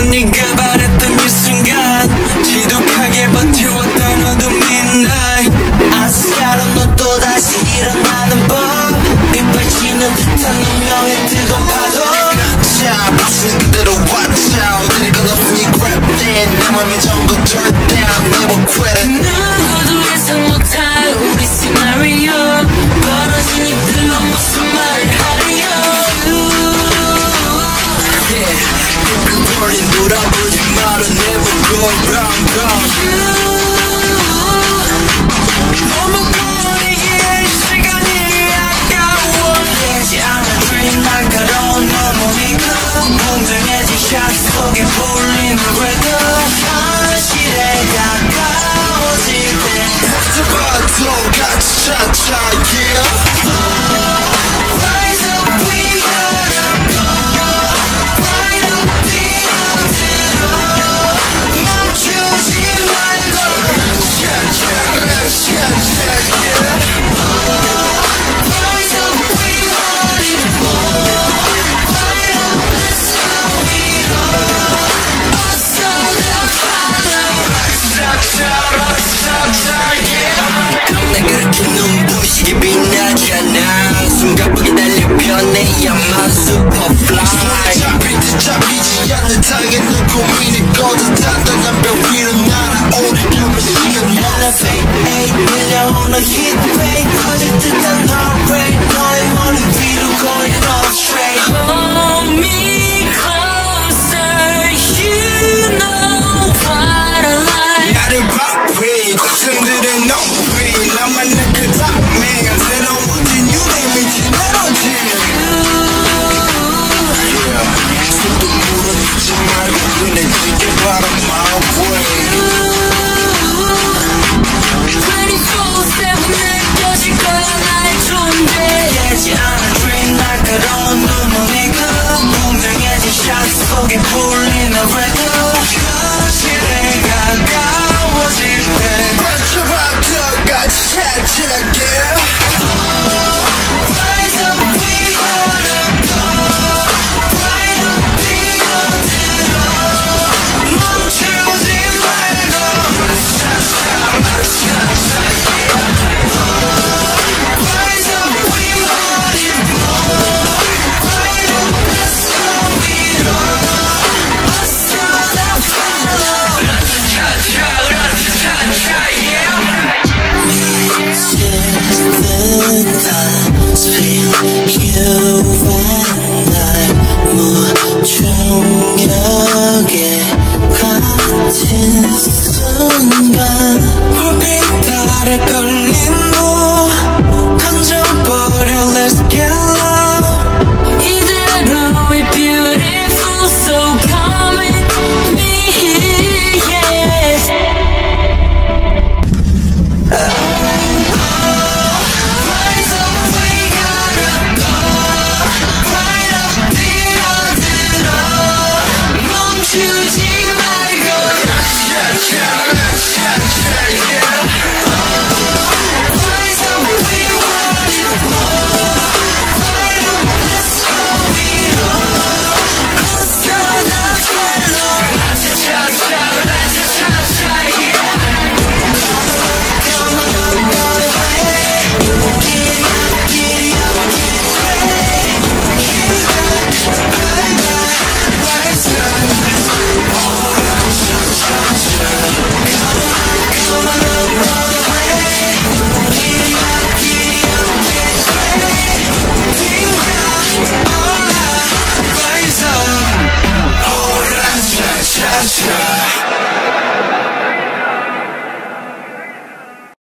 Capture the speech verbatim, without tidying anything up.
네가 바랬던 이 순간 지독하게 버텨왔던 어둠인 날 아스야로 너 또다시 일어나는 법 빗발치는 듯한 운명의 뜨거운 파도 자 무슨 그대로 왔자 어딜 걸었으니 grab that 내 맘이 전부 dirt down never quit it 누구도 예상 못할 우리 시나리오 벌어진 입들로 무슨 말을 하려 버린 돌아보지 마라 never go round round 너무 버리기에 시간이 아까워 되지 않은 dream 날카로운 너 몸이고 공정해진 샷 속에 불리는 궤도 현실에 가까워질 때 봐도 같이 차차 yeah 눈부시게 빛나지 않아 숨가쁘게 달려 변해야만 슈퍼플라이 잡힐 듯 잡히지 않는 당연히 고민이 꺼져 단단한 벽 위로 날아오는 틈을 시간 elevate 에이 밀려오는 heatwave 퍼질 듯한 heart rate 너의 머리 위로 going all straight Hold me closer you know what I like 나를 바위 걱정들은 no free 나만 내 man, 새로워진 유대 미친 에너지 Yeah, 손도 물어주지 말고 눈에 찌게 바라 my way twenty-four seven 느껴질 거야 나의 존재 되지 않은 dream 날카로운 눈물이고 공정해진 샷 속에 불리는 궤도 현실에 가까워질 때 벌써부터 같이 찾아게 Cha-cha